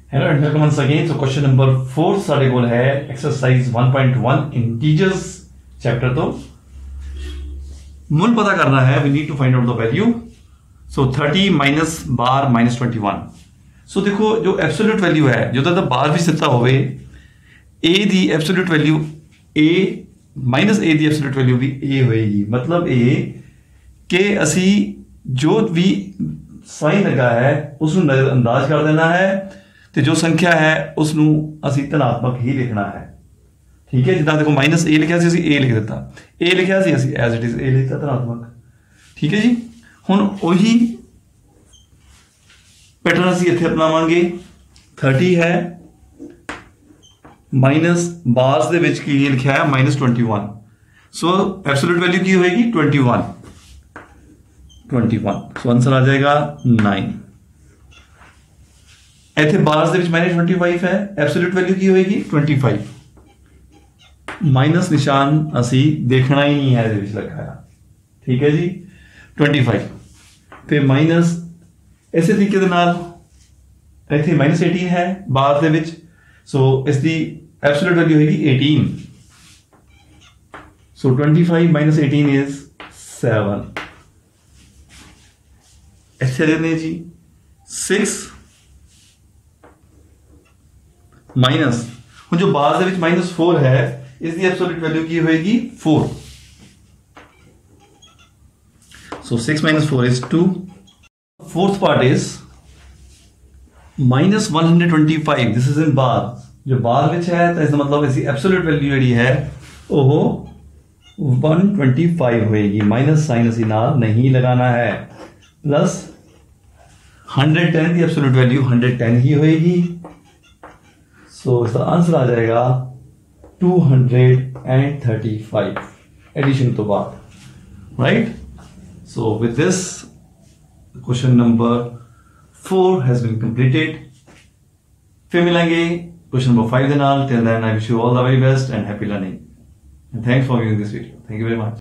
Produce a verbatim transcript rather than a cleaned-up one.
Hello and welcome once again. So question number four साडे कोल है exercise one point one integers chapter. तो मूल पता करना है, we need to find out the value. So thirty minus bar minus twenty one. So देखो जो एब्सोल्यूट वैल्यू है जो तो बार भी ਦਿੱਤਾ ਹੋਵੇ a ਦੀ absolute value a minus a ਦੀ एब्सोल्यूट वैल्यू भी a होएगी। मतलब a कि ਅਸੀਂ जो भी साइन लगा है उसਨੂੰ नजरअंदाज कर देना है तो जो संख्या है उसਨੂੰ ਅਸੀਂ ਧਨਾਤਮਕ ही लिखना है। ठीक है, जिदा देखो माइनस ए लिखा सी ए लिख दिता, ए लिखा सी ਅਸੀਂ एज इट इज ए लिखता ਧਨਾਤਮਕ। ठीक है जी, ਹੁਣ ਉਹੀ पैटर्न ਅਸੀਂ ਇੱਥੇ अपनावांगे। थर्टी है माइनस बार्स ਦੇ ਵਿੱਚ ਕੀ ਲਿਖਿਆ ਹੈ minus twenty one. So absolute value की होएगी twenty one twenty one. So answer आ जाएगा नाइन। इतने बार्स ਦੇ ਵਿੱਚ माइनस ट्वेंटी फाइव है, एब्सोल्यूट वैल्यू की होएगी ट्वेंटी फाइव। माइनस निशान असी देखना ही नहीं है ਇਹਦੇ ਵਿੱਚ लिखा है। ठीक है जी, ट्वेंटी फाइव फिर माइनस इस तरीके ਦੇ ਨਾਲ ਇੱਥੇ माइनस एटीन है बार ਦੇ ਵਿੱਚ। सो इसकी एब्सोल्यूट वैल्यू होगी eighteen. So twenty five minus eighteen is seven. ऐसे लेने जी सिक्स माइनस हूँ जो बार दे विच माइनस फोर है इसकी एब्सोल्यूट वैल्यू की होएगी four. So six minus four is two. Fourth part is minus one hundred twenty five. This is in bar. जो bar विच है तो इसका मतलब इसकी एब्सोल्यूट वैल्यू जी है वो वन ट्वेंटी फाइव होएगी। माइनस साइन असी नाल नहीं लगाना है। प्लस हंड्रेड टेन की एब्सोल्यूट वैल्यू हंड्रेड टेन ही होएगी। सो इसका आंसर आ जाएगा two hundred thirty five addition तो बाद। Right, so with this question number four has been completed. फिर मिलेंगे क्वेश्चन नंबर फाइव के नाल। Till then I wish you all the very best and happy learning and thanks for viewing this video. Thank you very much.